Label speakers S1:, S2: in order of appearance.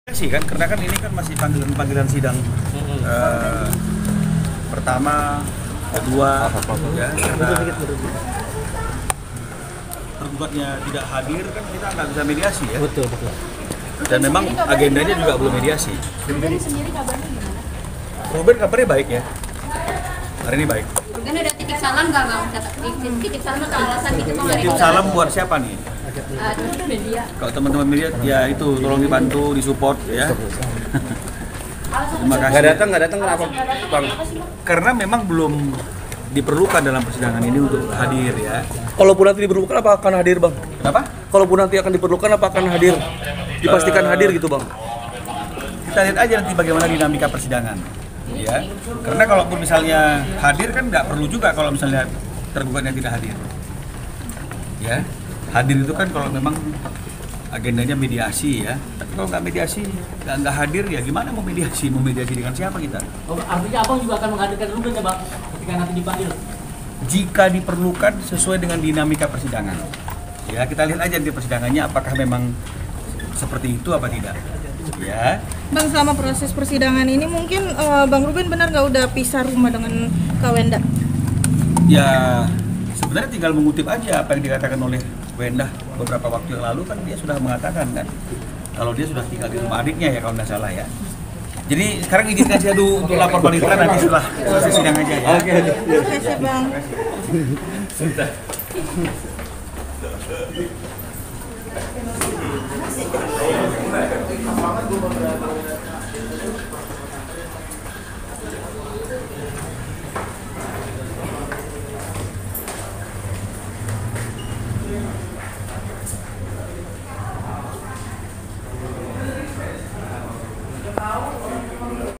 S1: Sih kan, karena kan ini kan masih panggilan sidang pertama, kedua, ya, karena tergugatnya tidak hadir kan kita nggak bisa mediasi ya.
S2: Betul.
S1: Dan memang agendanya juga belum mediasi.
S3: Ruben sendiri kabarnya gimana?
S1: Ruben kabarnya baik ya, hari ini baik.
S3: Ruben ada titik salam nggak bang? Titik salam atau alasan gitu bang?
S1: Titip salam buat siapa nih?
S3: Media.
S1: Kalau teman-teman media, ya itu tolong dibantu, disupport ya. Terima kasih.
S2: Nggak datang kenapa bang?
S1: Karena memang belum diperlukan dalam persidangan ini untuk hadir ya.
S2: Kalaupun nanti diperlukan apa akan hadir bang?
S1: Kenapa?
S2: Kalaupun nanti akan diperlukan apa akan hadir? Dipastikan hadir gitu bang?
S1: Kita lihat aja nanti bagaimana dinamika persidangan ya. Karena kalaupun misalnya hadir kan nggak perlu juga kalau misalnya tergugatnya tidak hadir ya. Hadir itu kan kalau memang agendanya mediasi ya. Tapi kalau nggak mediasi, nggak hadir ya gimana mau mediasi? Mau mediasi dengan siapa kita?
S4: Oh, artinya abang juga akan menghadirkan Ruben ya bang ketika nanti dipanggil?
S1: Jika diperlukan sesuai dengan dinamika persidangan ya, kita lihat aja di persidangannya apakah memang seperti itu apa tidak ya.
S5: Bang, selama proses persidangan ini mungkin Bang Ruben benar nggak udah pisah rumah dengan Kak Wenda?
S1: Ya sebenarnya tinggal mengutip aja apa yang dikatakan oleh Wenda beberapa waktu yang lalu, kan dia sudah mengatakan kan kalau dia sudah tinggal di rumah adiknya ya kalau nggak salah ya. Jadi sekarang izinkan saya dulu untuk lapor balik nanti setelah selesai sidang aja ya.
S5: Oke. Terima kasih Bang.